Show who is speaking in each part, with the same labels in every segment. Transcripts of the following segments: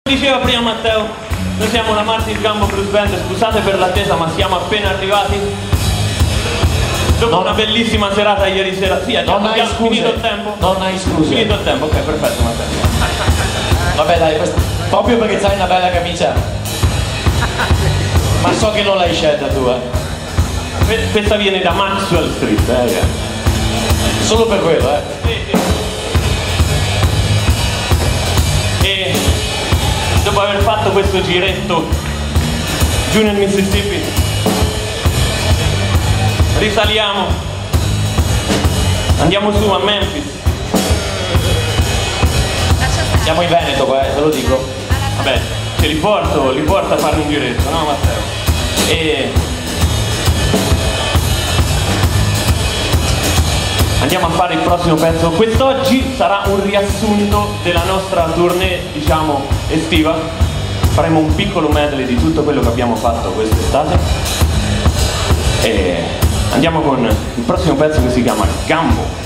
Speaker 1: Diceva prima Matteo, noi siamo la Martin Gambo Blues Band, scusate per l'attesa ma siamo appena arrivati dopo una bellissima serata ieri sera. Sì, abbiamo finito il tempo?
Speaker 2: Non hai scuse.
Speaker 1: Finito il tempo, ok, perfetto Matteo.
Speaker 2: Vabbè dai, proprio perché c'hai una bella camicia. Ma so che non l'hai scelta tu,
Speaker 1: Questa viene da Maxwell Street,
Speaker 2: Solo per quello,
Speaker 1: Sì, sì. E dopo aver fatto questo giretto giù nel Mississippi risaliamo, andiamo su a Memphis.
Speaker 2: Siamo in Veneto qua, te lo dico.
Speaker 1: Vabbè, ce li porto a fare un giretto, no Matteo? E andiamo a fare il prossimo pezzo. Quest'oggi sarà un riassunto della nostra tournée, diciamo, estiva. Faremo un piccolo medley di tutto quello che abbiamo fatto quest'estate. E andiamo con il prossimo pezzo che si chiama Gambo.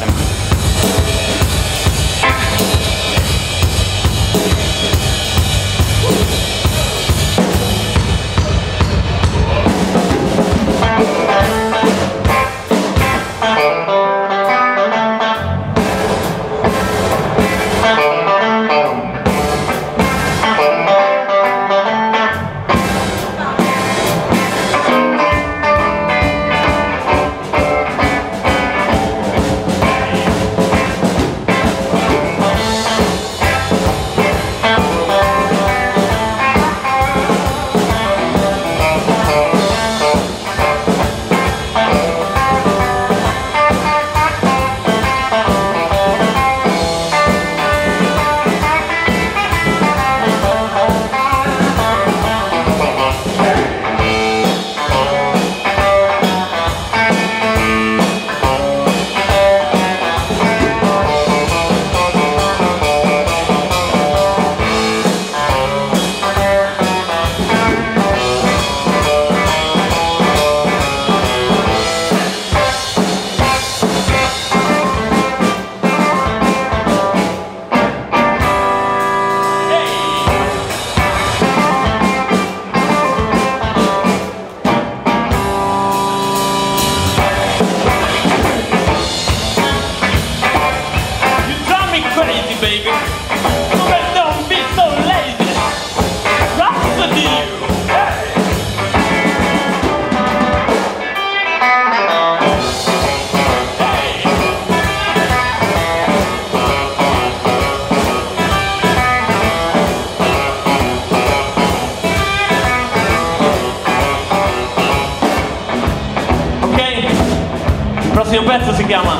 Speaker 1: Il prossimo pezzo si chiama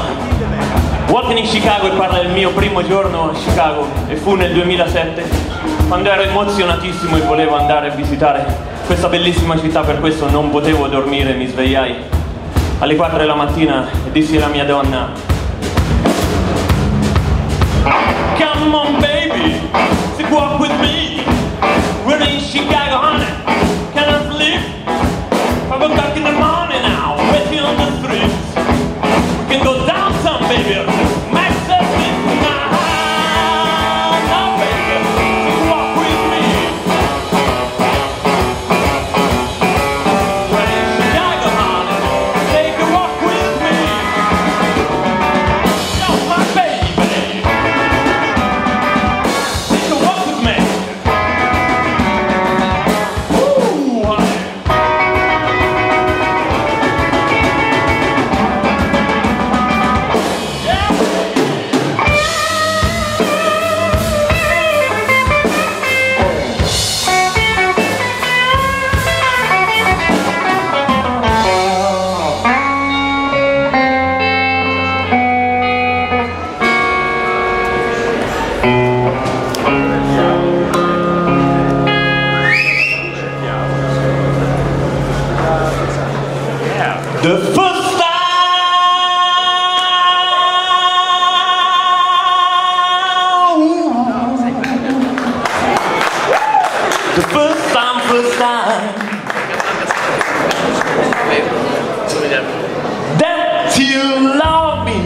Speaker 1: Walking in Chicago e parla del mio primo giorno a Chicago, e fu nel 2007 quando ero emozionatissimo e volevo andare a visitare questa bellissima città. Per questo non potevo dormire, mi svegliai alle 4 della mattina e dissi alla mia donna: Come on baby, walk with me, we're in Chicago honey, can I sleep? 5 o'clock in the morning now, waiting on the streets. We can go downtown, baby. Max says it's now, now, baby. So walk with me. We're in Chicago, honey. Take a walk with me. You're my baby. Take a walk with me. Ooh, honey. The first time, the first time that you love me.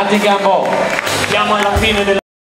Speaker 2: Avanti in campo.
Speaker 1: Siamo alla fine della